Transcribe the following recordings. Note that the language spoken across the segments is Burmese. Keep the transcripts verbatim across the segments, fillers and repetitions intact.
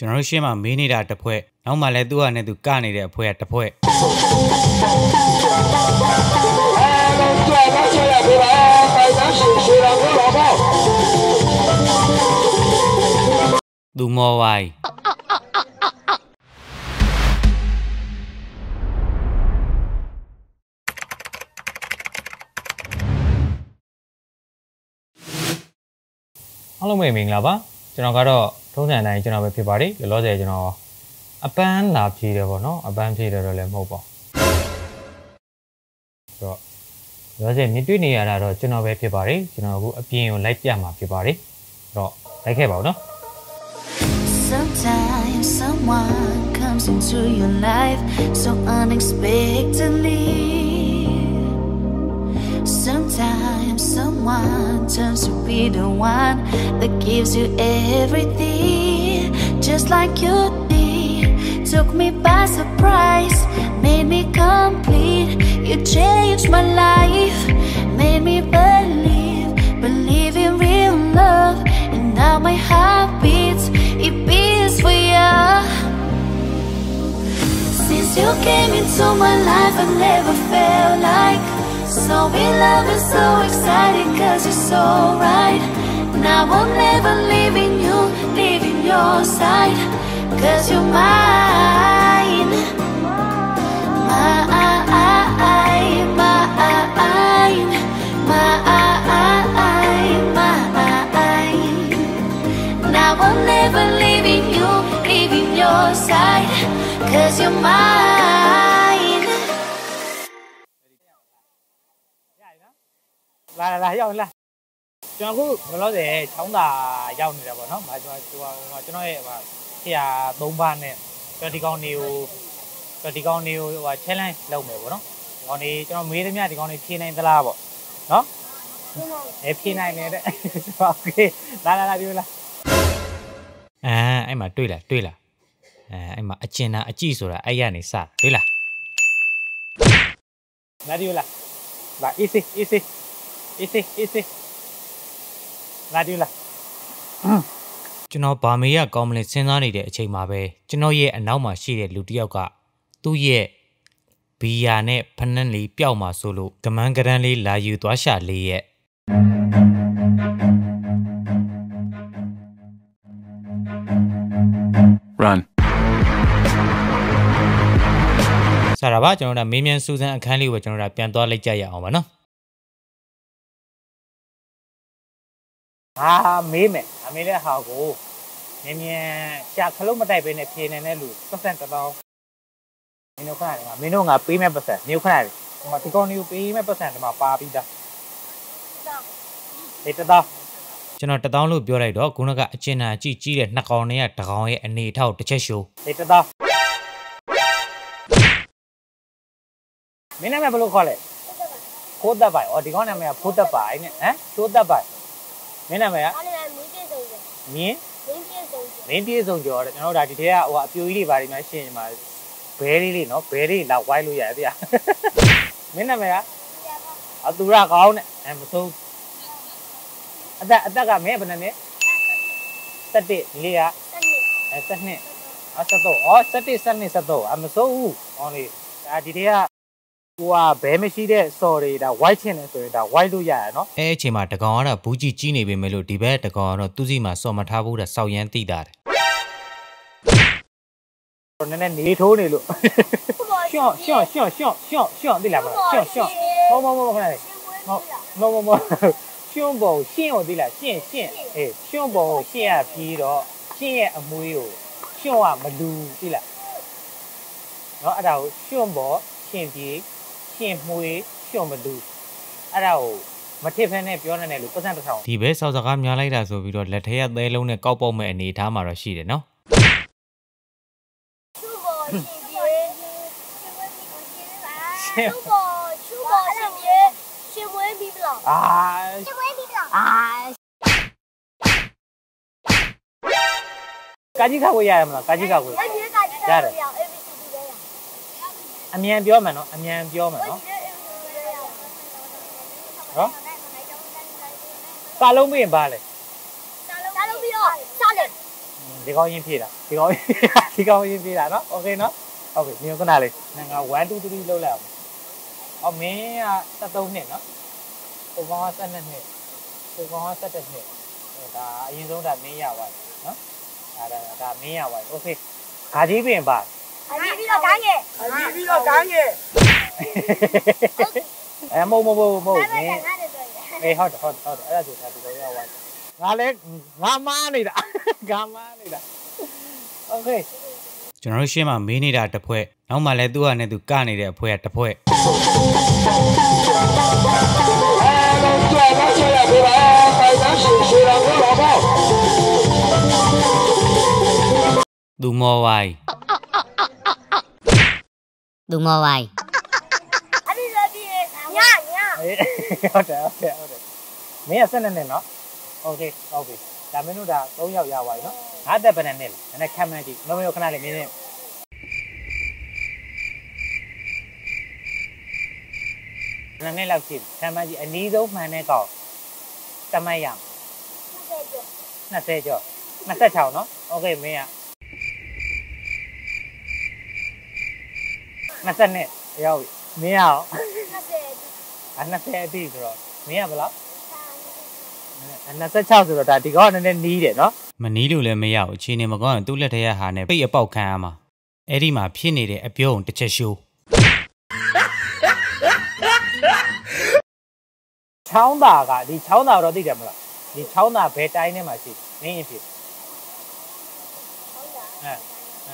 ကျွန်တော်တို့ရှင်းမှာမေးနေတာတစ်ဖွဲ့နောက်မှလည်းသူ့ဟာနဲ့သူကနေတဲ့အဖွဲ့ကတစ်ဖွဲ့သူမောဝိုင်းအားလုံးပဲမင်္ဂလာပါကျွန်တော်ကတော့ထုံးစံတိုင်းကျွန်တော်ပဲဖြစ်ပါတယ်လောလောဆယ်ကျွန်တော်အပန်းလာဖြည့်တယ်ပေါ့နော်အပန်းဖြည့်တယ်တော့လည်းမဟုတ်ပါဆိုတော့လောလောဆယ်မြင်တွေ့နေရတာတော့ကျွန်တော်ပဲဖြစ်ပါတယ်ကျွန်တော်အခုအပြင်ကိုလိုက်ပြမှာဖြစ်ပါတယ်အဲ့တော့လိုက်ခဲ့ပါဦးနော် Sometimes someone comes into your life so unexpectedly Sometimes someone turns to be the one that gives you everything just like you did took me by surprise made me complete you changed my life made me believe believe in real love and now my heart beats it beats for you since you came into my life I never felt like so in love and so excited cause you're so right now I'm never leaving you leaving your side cause you're mine mine mine mine mine now I'm never leaving you leaving your side cause you're mine လာလာရောက်လာကျွန်တော်အခုလောလောဆယ်ချောင်းသာရောက်နေတာပေါ့နော်။ကျွန်တော်ဟိုကျွန်တော်ရဲ့ဟိုဆရာသုံးပါးနဲ့ကျွန်တော်ဒီကောင်နေကိုဒီကောင်နေကိုဟို challenge လုပ်မယ်ပေါ့နော်။ဒီကောင်နေကျွန်တော်မေးသမျှဒီကောင်နေဖြေနိုင်သလားပေါ့။နော်။အဲဖြေနိုင်တယ်တဲ့။โอเคလာလာလာပြောလာ။အဲအဲ့မှာတွေ့လားတွေ့လား။အဲအဲ့မှာအကျဉ်းသားအကြည့်ဆိုတာအဲ့ရနေစတွေ့လား။လာဒီလာ။လာ easy easy easy easy လာဒီလာကျွန်တော်ဗာမေးရကောင်းမလဲစဉ်းစားနေတဲ့အချိန်မှာပဲကျွန်တော်ရဲ့အနောက်မှာရှိတဲ့လူတစ်ယောက်ကသူ့ရဲ့ဘီယာနဲ့ဖနက်လေးပျောက်မှာဆိုလို့ကမန်းကရန်းလေးလာယူသွားရှာလေးရဲ့run ဆရာပါကျွန်တော်တို့မေးမြန်းစူးစမ်းအခန်းလေးကိုကျွန်တော်တို့ပြန်သွားလိုက်ကြရအောင်ပါနော်ဟာမေးမယ်အမေလည်းဟာကိုမြင်မြင်ရှာခလုံးမတိုက်ပဲနဲ့ဖြေနေတဲ့လူပတ်စံတောင်းမင်းတို့ခဏလေးမှာမင်းတို့ငါပေးမဲ့ပတ်စံမျိုးခဏလေးဟိုမှာဒီကောင်လေးကိုပေးမဲ့ပတ်စံဒီမှာပါပြီးသားဒီတသားကျွန်တော်တသောင်းလို့ပြောလိုက်တော့ခုနကအကျဉ်းအကြည့်ကြီးတဲ့နှစ်ကောင်တွေကတကောင်ရဲ့အနေထောက်တစ်ချက်ရှိုးဒီတသားမင်းနာမည်ဘယ်လိုခေါ်လဲဖိုးသက်ပိုင်ဩဒီကောင်နာမည်ကဖိုးသက်ပိုင်နဲ့ဟမ်ဖိုးသက်ပိုင်မင်းနာမည်ကမင်းမင်းပြေဆုံးကျော်တယ်ကျွန်တော်တို့ဒါဒီထဲကဟိုအပြိုကြီးတွေပါနေမှရှင်းမှာဘဲလေးလေးနော်ဘဲလေးလောက်ဝိုင်းလို့ရတယ်ဗျာမင်းနာမည်ကအသူရကောင်းနဲ့အဲမဆုံးအသက်အသက်ကမင်းဘယ်နဲ့နဲ့စက်တစ်လေးကအဲစက်နှစ်အစတော့ဩစက်တစ်စက်နှစ်စတော့အမဆုံးဘူးဟောလေဒါဒီထဲကဟိုကဘဲမရှိတဲ့စော်တွေဒါ white ချင်တယ်ဆိုရင်ဒါ white လို့ရရနော်အဲအချိန်မှာတကောင်ကတော့ဘူးကြီးကြီးနေပေမဲ့လို့ဒီဘက်တကောင်ကတော့သူ့စီမှာစော်မထားဘူးတဲ့စောက်ရမ်းတိတာတယ်တော့နည်းနည်းနေထိုးနေလို့ရှော့ရှော့ရှော့ရှော့ရှော့ရှော့သိလားမလားရှော့ရှော့မမမမခဏလေးမမမရှွန့်ပေါ်ရှင်းကိုသိလားရှင်းရှင်းအေးရှွန့်ပေါ်ကိုရှင်းရပြီးတော့ရှင်းရဲ့အမွေးကိုရှွန့်ကမလူသိလားနော်အဲ့ဒါကိုရှွန့်ပေါ်ရှင်းပြီးရှင်းမွေးရှွန့်မလူအဲ့ဒါကိုမထစ်ဖဲနဲ့ပြောနေတယ်လို့ပတ်စံတစ်ထောင်ဒီပဲစောက်စကားများလိုက်တာဆိုပြီးတော့လက်ထဲရသဲလုံးနဲ့ကောက်ပေါက်မဲ့အနေထားမှာတော့ရှိတယ်နော်出国出国是别是不会比不了啊是不会比不了啊ကာကြီးခါကိုရရမလားကာကြီးခါကိုရတယ်အမြန်ပြောမယ်နော်အမြန်ပြောမယ်နော်ဟောစာလုံးပြီးရင်ပါလေစာလုံးပြီးတော့စာလေဒီကောင်းရင်ဖြည့်တာဒီကောင်းဒီကောင်းရင်ဖြည့်တာနော်โอเคနော်ဟုတ်ပြီမျိုးခဏလေးငါone two threeလောက်လိုက်အောင်အော်မင်းကseventeenနှစ်နော်ကိုကောင်ကtwelveနှစ်ကိုကောင်ကseventeenနှစ်ဒါအရင်ဆုံးဒါမင်းရပါနော်ဒါဒါဒါမင်းရပါโอเคခါကြီးပြင်ပါခါကြီးပြီးတော့ကိုင်းရဲ့ခါကြီးပြီးတော့ကိုင်းရဲ့အဲမဟုတ်မဟုတ်မဟုတ်မင်းအေးဟုတ်တယ်ဟုတ်တယ်ဟုတ်တယ်အဲ့ဒါဆိုဒါဒီလိုရပါငါလည်းငါမားနေတာငါမားနေတာโอเคကျွန်တော်တို့ရှင်းမှာမေးနေတာတစ်ဖွဲ့နောက်မှလည်းသူ့ဟာနဲ့သူကနေတဲ့အဖွဲကတစ်ဖွဲ့သူမောဝိုင်းသူမောဝိုင်းအဲ့ဒီလိုဒီညညဟုတ်တယ်ဟုတ်တယ်ဟုတ်တယ်မင်းကtwelveနှစ်နော်โอเคဟုတ်ပြီဒါမင်းတို့ဒါthreeယောက်ရပါပြီနော်ငါတက်ဘယ်နဲ့လဲနည်းနည်းခံမှန်းကြည့်မမရောခဏလေးမင်းနဲ့နည်းနည်းလောက်ကြည့်ခံမှန်းကြည့်အနည်းဆုံးမှန်တဲ့ကောင်တမတ်ရtwentyကျော်twenty-sixနော်โอเคမင်းကtwenty-twoရောက်ပြီမင်းရောtwentyအtwentyအတိဆိုတော့မင်းကဘယ်လောက်twenty-sixဆိုတော့ဒါဒီကောင်ကနည်းနည်းနီးတယ်နော်မနီးလို့လည်းမရဘူးအချိန်နေမကောင်းရင်သူ့လက်ထဲရဟာနဲ့ပိတ်အပေါက်ခံရမှာအဲ့ဒီမှာဖြစ်နေတဲ့အပြုံးတစ်ချက်ရှိုးချောင်းသာကဒီချောင်းသာတော့သိတယ်မလားဒီချောင်းသာဘယ်တိုင်းထဲမှာရှိမင်းရင်ဖြစ်အဲအဲ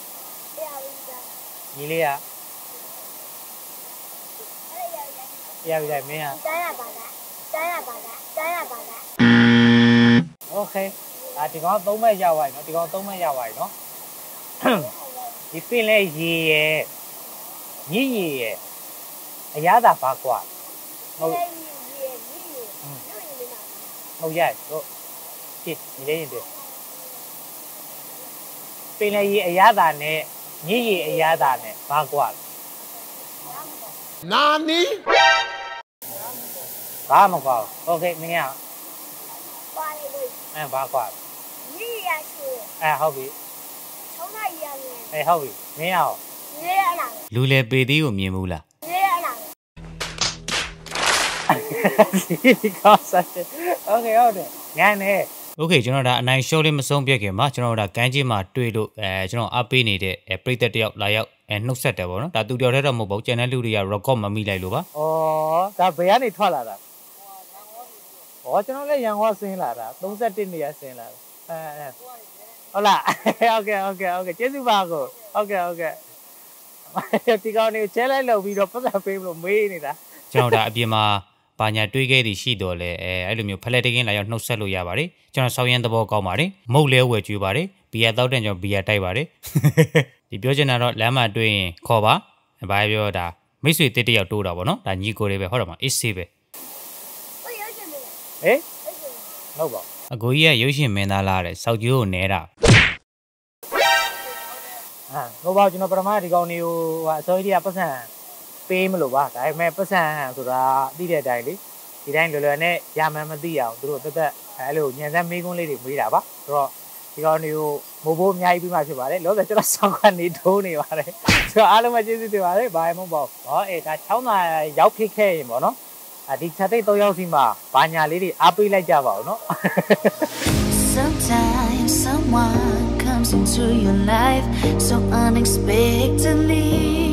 ညီလေးကရပြီတိုင်းမင်းကတိုင်းရပါလားတိုင်းရပါလားတိုင်းရပါလားโอเคဒါဒီကောင်သုံးမဲ့ရပါပြီနော်ဒီကောင်သုံးမဲ့ရပါပြီနော်ဒီပင်လဲရေရဲ့ညည်ရေရဲ့အရသာဘာကွာဟုတ်ဟုတ်ရဲ့တို့ကြည့်ဒီလေးရင်တွေ့ပင်လဲရေအရသာနဲ့ညည်ရေအရသာနဲ့ဘာကွာနာနီဘာမကွာโอเคမင်းကပါလေလို့အဲဘာကွာညည်ရရှိအဲဟုတ်ပြီချုံးလိုက်ရမယ်အဲဟုတ်ပြီမင်းရောညည်ရလားလူလေပေသေးကိုမြင်ဘူးလားညည်ရလားဒီကောစားတယ်โอเคဟုတ်တယ်ညနေโอเคကျွန်တော်ဒါအနိုင်ရှော့လေးမဆုံးပြတ်ခင်မှာကျွန်တော်ဒါကန်းကြီးမှာတွေ့လို့အဲကျွန်တော်အပေးနေတဲ့ပရိသတ်တယောက်လာရောက်အဲနှုတ်ဆက်တယ်ပေါ့နော်ဒါသူတယောက်တည်းတော့မဟုတ်ပါဘူးကျန်တဲ့လူတွေက record မမိလိုက်လို့ပါဩဒါဘယ်ကနေထွက်လာတာဩကျွန်တော်လည်းရန်ကုန်ဆင်းလာတာthirty-oneနေရဆင်းလာတာအဲဟုတ်လားโอเคโอเคโอเคကျေးဇူးပါကိုโอเคโอเคဒီကောင်နေချဲလိုက်လို့ပြီးတော့ပတ်သက်ပေးလို့မေးနေတာကျွန်တော်ဒါအပြင်မှာဘာညာတွေးခဲ့သည်ရှိတော့လဲအဲအဲ့လိုမျိုးဖလက်တကင်းလာရောက်နှုတ်ဆက်လို့ရပါတယ်ကျွန်တော်ဆောင်းရမ်းသဘောကောင်းပါတယ်မုတ်လဲဝယ်ကျွေးပါတယ်ဘီယာတောက်တဲ့ကျွန်တော်ဘီယာတိုက်ပါတယ်ဒီပြောချင်တာတော့လမ်းမှာတွေ့ရင်ခေါ်ပါဘာပြောတာမိတ်ဆွေတစ်တယောက်တိုးတာပေါ့နော်ဒါညီကိုလေးပဲဟုတ်တယ်မအေးဆေးပဲဟေးဟုတ်ပါအကိုကြီးကရုပ်ရှင်မင်းသားလားတဲ့စောက်ကျိုးကိုနဲတာဟာဟုတ်ပါကျွန်တော်ပထမဒီကောင်လေးဟိုအစိုးရကပတ်စံပေးမလို့ပါဒါပေမဲ့ပတ်စံဆိုတာသိတဲ့အတိုင်းလေဒီတိုင်းလွယ်လွယ်နဲ့ရမှန်းမသိအောင်သူတို့တက်တက်အဲ့လိုညံစမ်းမေးခွန်းလေးတွေမေးတာပါဆိုတော့ဒီကောင်လေးကိုမိုးဘိုးအများကြီးပြီးမှဖြစ်ပါတယ်လောဆယ်ကျွန်တော်ဆောင်းကနေထိုးနေပါတယ်ဆိုတော့အားလုံးပဲကျေးဇူးတင်ပါတယ်ဘာမှမဟုတ်ပါဘူးဟောအေးဒါချောင်းသာရောက်ဖြစ်ခဲ့ရင်ပေါ့နော်ဒီချက်သိသုံးယောက်စီမှာဘာညာလေးတွေအားပေးလိုက်ကြပါဦးနော် Sometimes someone comes into your life so unexpectedly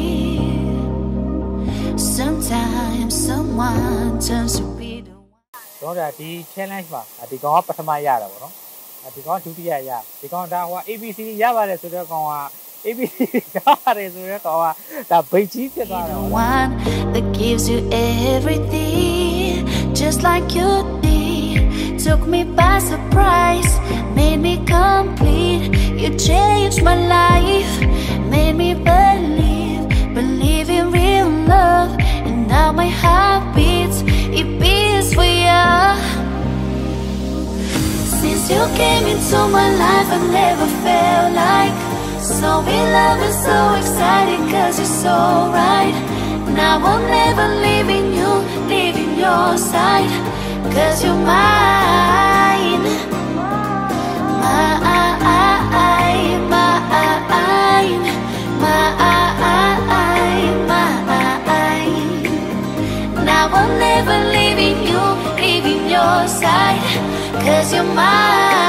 Sometimes someone turns to be the one တော့ဒါဒီ challenge မှာဒီကောင်ကပထမရတာပေါ့နော်ဒီကောင်ကဒုတိယရဒီကောင်ဒါဟို A B C ရပါတယ်ဆိုတော့ကောင်က A B C ရပါတယ်ဆိုတော့ကောင်ကဒါဘိတ်ကြီးဖြစ်သွားတာ one that gives you everything just like you did took me by surprise made me complete you changed my life made me believe believe in real love and now my heart beats it beats for you since you came into my life I never felt like so in love and so excited cause you're so right now I'll never leaving you leaving your side cause you're mine mine I will never leave you, leaving your side, 'cause you're mine.